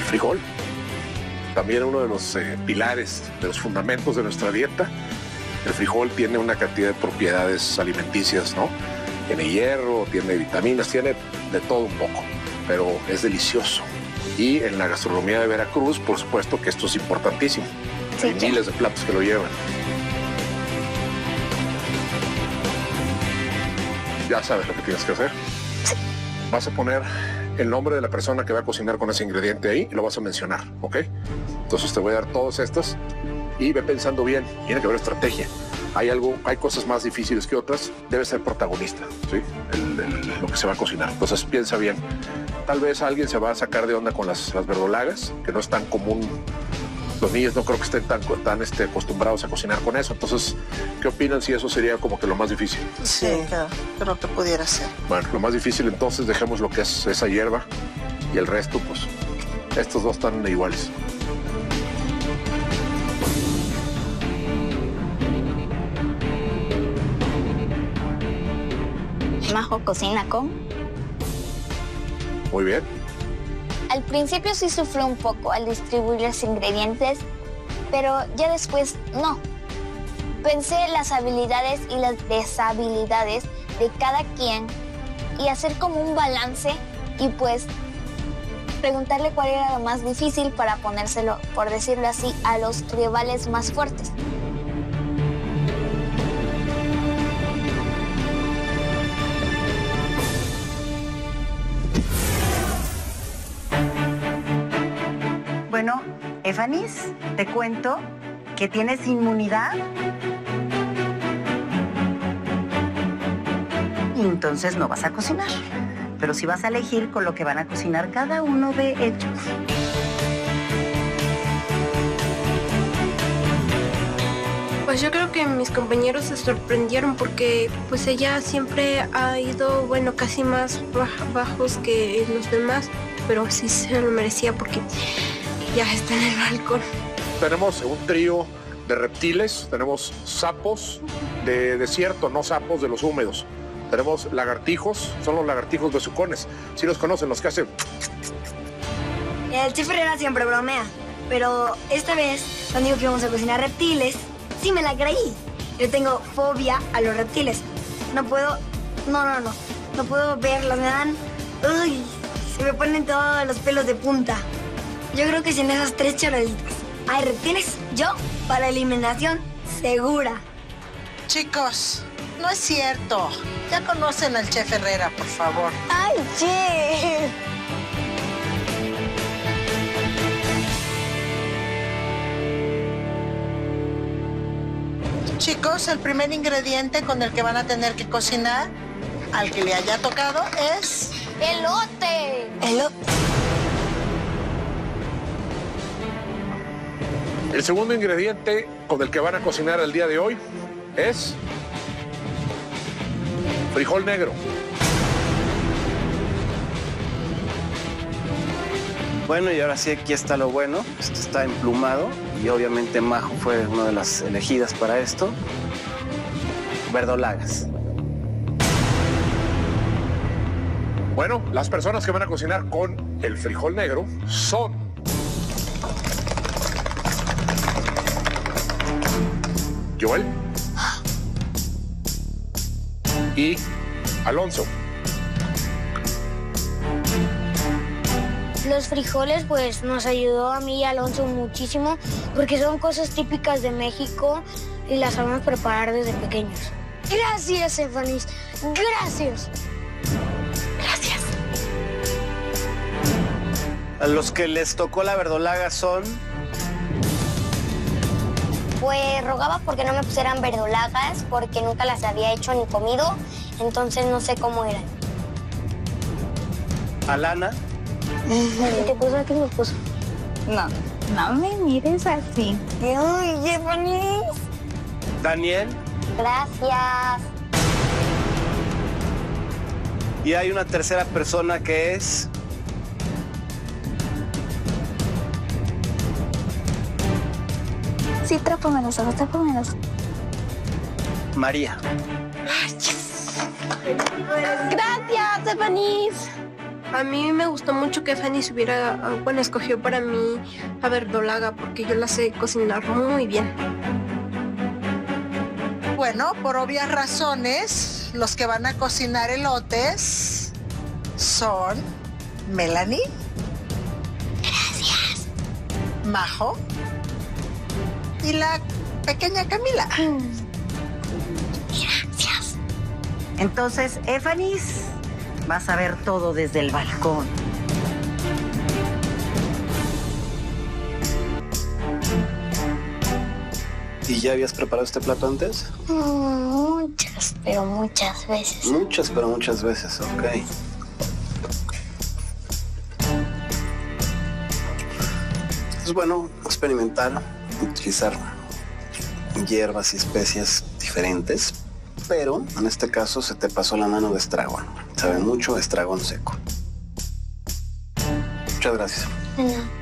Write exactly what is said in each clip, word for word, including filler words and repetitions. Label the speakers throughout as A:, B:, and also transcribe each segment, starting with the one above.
A: frijol, también uno de los eh, pilares, de los fundamentos de nuestra dieta. El frijol tiene una cantidad de propiedades alimenticias, ¿no? Tiene hierro, tiene vitaminas, tiene de todo un poco, pero es delicioso. Y en la gastronomía de Veracruz, por supuesto que esto es importantísimo. Sí, Hay ya. miles de platos que lo llevan. Ya sabes lo que tienes que hacer. Sí. Vas a poner el nombre de la persona que va a cocinar con ese ingrediente ahí y lo vas a mencionar, ¿ok? Entonces te voy a dar todas estas y ve pensando bien. Tiene que haber estrategia. Hay algo, hay cosas más difíciles que otras. Debe ser protagonista, ¿sí? El, el, lo que se va a cocinar. Entonces piensa bien. Tal vez alguien se va a sacar de onda con las, las verdolagas, que no es tan común. Los niños no creo que estén tan, tan este, acostumbrados a cocinar con eso. Entonces, ¿qué opinan si eso sería como que lo más difícil?
B: Sí, claro, creo que pudiera ser.
A: Bueno, lo más difícil entonces dejemos lo que es esa hierba y el resto, pues, estos dos están iguales.
C: Majo cocina con...
A: Muy bien.
C: Al principio sí sufrió un poco al distribuir los ingredientes, pero ya después no. Pensé en las habilidades y las deshabilidades de cada quien y hacer como un balance y pues preguntarle cuál era lo más difícil para ponérselo, por decirlo así, a los rivales más fuertes.
D: Bueno, Evanis, te cuento que tienes inmunidad. Y entonces no vas a cocinar. Pero sí vas a elegir con lo que van a cocinar cada uno de ellos.
E: Pues yo creo que mis compañeros se sorprendieron porque pues ella siempre ha ido, bueno, casi más bajos que los demás, pero sí se lo merecía porque ya está en el balcón.
A: Tenemos un trío de reptiles, tenemos sapos de desierto, no sapos de los húmedos. Tenemos lagartijos, son los lagartijos besucones. ¿Sí los conocen, los que hacen?
F: El chef Herrera siempre bromea, pero esta vez, cuando digo que íbamos a cocinar reptiles, sí me la creí. Yo tengo fobia a los reptiles. No puedo, no, no, no, no puedo verlos, me dan, uy, se me ponen todos los pelos de punta. Yo creo que sin esas tres charolitas hay reptiles, yo para eliminación segura.
B: Chicos, no es cierto. Ya conocen al chef Herrera, por favor.
F: ¡Ay, chef!
B: Chicos, el primer ingrediente con el que van a tener que cocinar, al que le haya tocado, es...
C: ¡Elote!
F: Elote.
A: El segundo ingrediente con el que van a cocinar el día de hoy es frijol negro.
G: Bueno, y ahora sí, aquí está lo bueno. Esto está emplumado y obviamente Majo fue una de las elegidas para esto. Verdolagas.
A: Bueno, las personas que van a cocinar con el frijol negro son Joel y Alonso.
H: Los frijoles pues nos ayudó a mí y a Alonso muchísimo porque son cosas típicas de México y las sabemos preparar desde pequeños. Gracias, Evanis. Gracias.
C: Gracias.
G: A los que les tocó la verdolaga son...
H: Pues rogaba porque no me pusieran verdolagas porque nunca las había hecho ni comido, entonces no sé cómo eran.
G: Alana.
H: ¿Qué te puso? ¿Qué me puso?
C: No, no me mires así.
H: ¡Ay, Evanis!
G: Daniel.
H: Gracias.
G: Y hay una tercera persona que es...
C: Sí, trápame los ojos, trápame los ojos.
G: María.
C: Gracias, Evanis.
E: A mí me gustó mucho que Fanny se hubiera, bueno, escogió para mí a verdolaga porque yo la sé cocinar muy bien.
B: Bueno, por obvias razones, los que van a cocinar elotes son Melanie.
H: Gracias.
B: Majo. Y la pequeña Camila.
H: Gracias.
D: Entonces, Éfanis, vas a ver todo desde el balcón.
G: ¿Y ya habías preparado este plato antes?
H: Muchas, pero muchas veces.
G: Muchas, pero muchas veces, ok. Es bueno experimentar, utilizar hierbas y especias diferentes, pero en este caso se te pasó la mano de estragon. Sabe mucho a estragón seco. Muchas gracias.
H: No.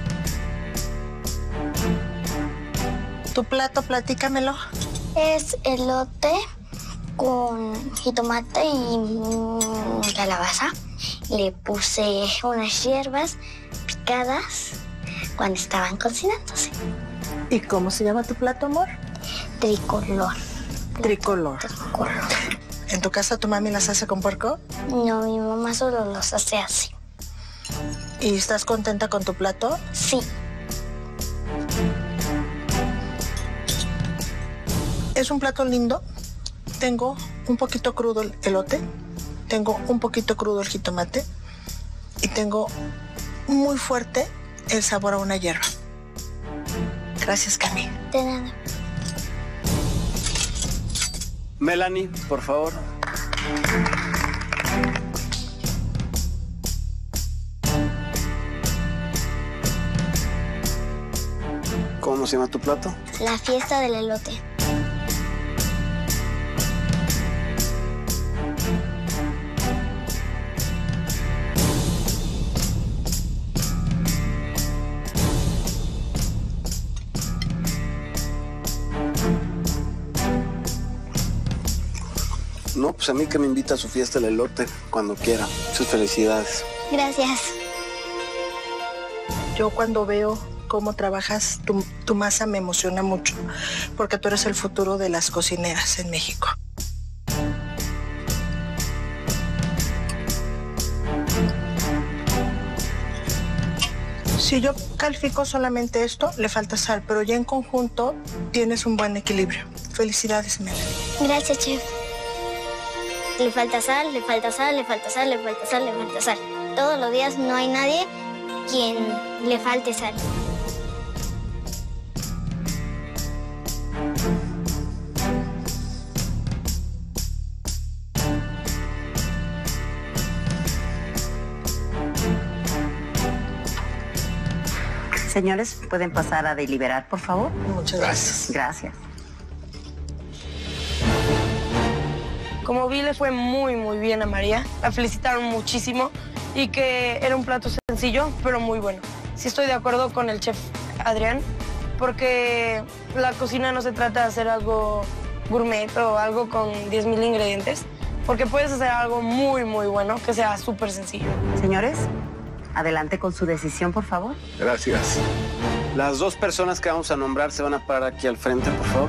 B: Tu plato, platícamelo.
H: Es elote con jitomate y mm, calabaza. Le puse unas hierbas picadas cuando estaban cocinándose.
B: ¿Y cómo se llama tu plato, amor?
H: Tricolor.
B: Tricolor.
H: Tricolor.
B: ¿En tu casa tu mami las hace con puerco?
H: No, mi mamá solo los hace así.
B: ¿Y estás contenta con tu plato?
H: Sí.
B: Es un plato lindo. Tengo un poquito crudo el elote, tengo un poquito crudo el jitomate y tengo muy fuerte el sabor a una hierba. Gracias, Cami.
H: De nada.
G: Melanie, por favor. ¿Cómo se llama tu plato?
H: La fiesta del elote.
G: No, pues a mí que me invita a su fiesta el elote cuando quiera. Muchas felicidades.
H: Gracias.
B: Yo cuando veo cómo trabajas tu, tu masa me emociona mucho, porque tú eres el futuro de las cocineras en México. Si yo califico solamente esto, le falta sal, pero ya en conjunto tienes un buen equilibrio. Felicidades, Melanie.
H: Gracias, chef. Le falta sal, le falta sal, le falta sal, le falta sal, le falta sal. Todos los días no hay nadie quien le falte sal.
D: Señores, ¿pueden pasar a deliberar, por favor?
B: Muchas gracias.
D: Gracias.
I: Como vi, le fue muy, muy bien a María. La felicitaron muchísimo y que era un plato sencillo, pero muy bueno. Sí estoy de acuerdo con el chef Adrián, porque la cocina no se trata de hacer algo gourmet o algo con diez mil ingredientes, porque puedes hacer algo muy, muy bueno, que sea súper sencillo.
D: Señores, adelante con su decisión, por favor.
A: Gracias.
G: Las dos personas que vamos a nombrar se van a parar aquí al frente, por favor.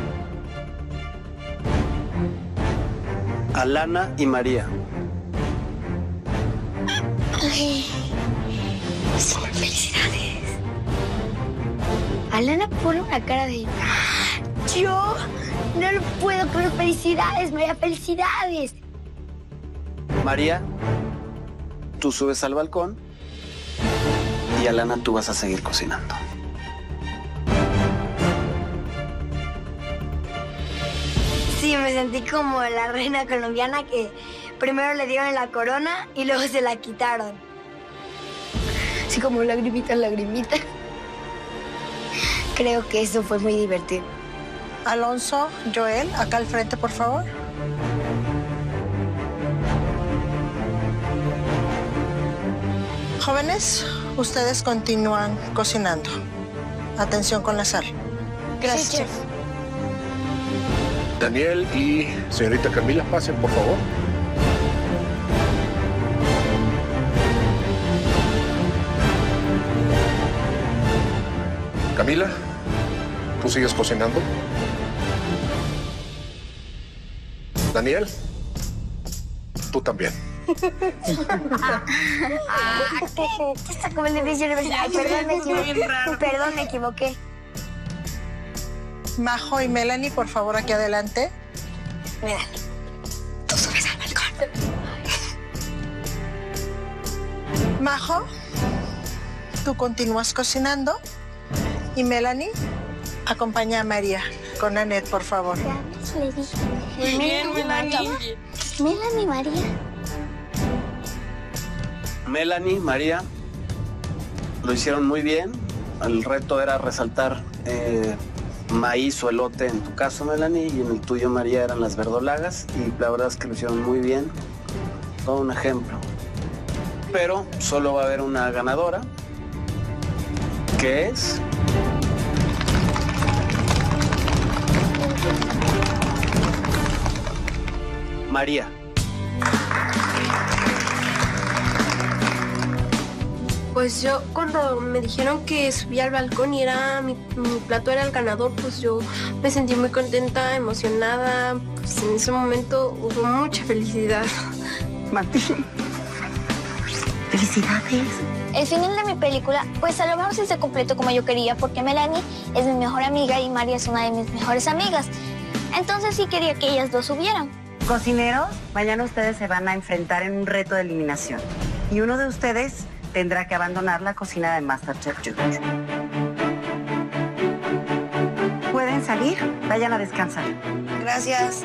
G: Alana y María.
H: Ay, sí, felicidades. Alana pone una cara de... Yo no lo puedo creer. Felicidades, María, felicidades.
G: María, tú subes al balcón y Alana, tú vas a seguir cocinando.
F: Sí, me sentí como la reina colombiana que primero le dieron la corona y luego se la quitaron.
H: Así como lagrimita, lagrimita. Creo que eso fue muy divertido.
B: Alonso, Joel, acá al frente, por favor. Jóvenes, ustedes continúan cocinando. Atención con la sal.
H: Gracias, chef.
A: Daniel y señorita Camila, pasen, por favor. Camila, ¿tú sigues cocinando? Daniel, tú también.
F: Ah, está como el edificio universal. Perdón, me equivoqué. Perdón, me equivoqué.
B: Majo y Melanie, por favor, aquí adelante.
F: Mira, tú subes al balcón.
B: Majo, tú continúas cocinando. Y Melanie, acompaña a María con Annette, por favor.
C: Le dije.
I: Muy bien, Melanie.
C: Melanie, María.
G: Melanie, María, lo hicieron muy bien. El reto era resaltar eh, maíz o elote en tu caso, Melanie, y en el tuyo, María, eran las verdolagas. Y la verdad es que lo hicieron muy bien. Todo un ejemplo. Pero solo va a haber una ganadora, que es... María.
E: Pues yo cuando me dijeron que subía al balcón y era mi, mi plato era el ganador, pues yo me sentí muy contenta, emocionada. Pues en ese momento hubo mucha felicidad.
D: Mati, felicidades.
C: El final de mi película, pues a lo mejor sí se completó como yo quería, porque Melanie es mi mejor amiga y María es una de mis mejores amigas. Entonces sí quería que ellas dos subieran.
D: Cocineros, mañana ustedes se van a enfrentar en un reto de eliminación. Y uno de ustedes tendrá que abandonar la cocina de MasterChef Junior. ¿Pueden salir? Vayan a descansar.
F: Gracias.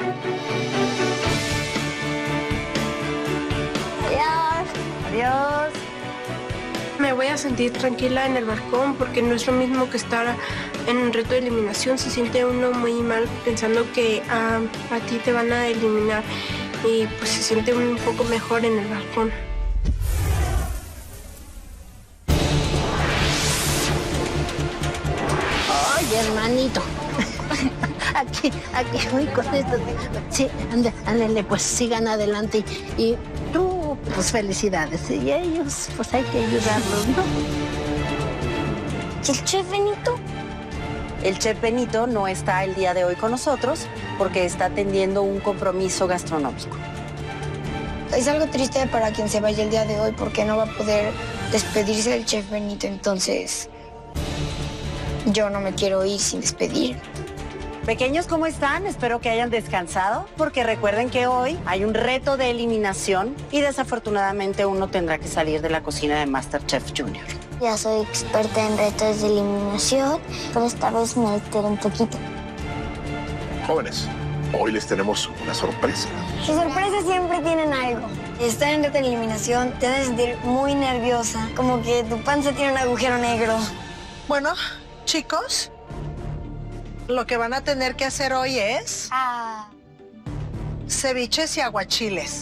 C: Adiós.
D: Adiós.
E: Me voy a sentir tranquila en el balcón porque no es lo mismo que estar en un reto de eliminación. Se siente uno muy mal pensando que uh, a ti te van a eliminar y pues se siente un poco mejor en el balcón.
J: Oye, hermanito. Aquí, aquí voy con esto. Sí, ande, ándale, pues sigan adelante. Y tú, pues felicidades. Y ellos, pues hay que ayudarlos, ¿no?
C: ¿Y el chef Benito?
D: El chef Benito no está el día de hoy con nosotros porque está atendiendo un compromiso gastronómico.
F: Es algo triste para quien se vaya el día de hoy porque no va a poder despedirse del chef Benito, entonces yo no me quiero ir sin despedir.
D: Pequeños, ¿cómo están? Espero que hayan descansado porque recuerden que hoy hay un reto de eliminación y desafortunadamente uno tendrá que salir de la cocina de MasterChef Junior.
C: Ya soy experta en retos de eliminación, pero esta vez me alteré un poquito.
A: Jóvenes, hoy les tenemos una sorpresa.
F: Las sorpresas siempre tienen algo. Estar en reto de eliminación te hace sentir muy nerviosa, como que tu panza tiene un agujero negro.
B: Bueno, chicos, lo que van a tener que hacer hoy es
C: Ah.
B: ceviches y aguachiles.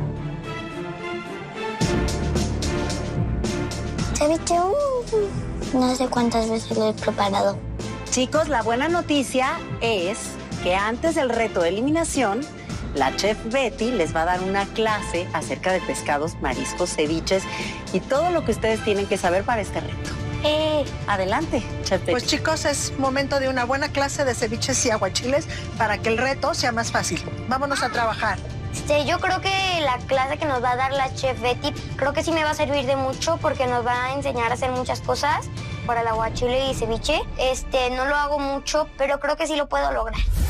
C: Ceviche, uh, no sé cuántas veces lo he preparado.
D: Chicos, la buena noticia es que antes del reto de eliminación, la chef Betty les va a dar una clase acerca de pescados, mariscos, ceviches y todo lo que ustedes tienen que saber para este reto.
C: Eh,
D: Adelante, chef Betty.
B: Pues chicos, es momento de una buena clase de ceviches y aguachiles para que el reto sea más fácil. Vámonos a trabajar.
C: Este, yo creo que la clase que nos va a dar la chef Betty, creo que sí me va a servir de mucho porque nos va a enseñar a hacer muchas cosas para el aguachile y ceviche. Este, no lo hago mucho, pero creo que sí lo puedo lograr.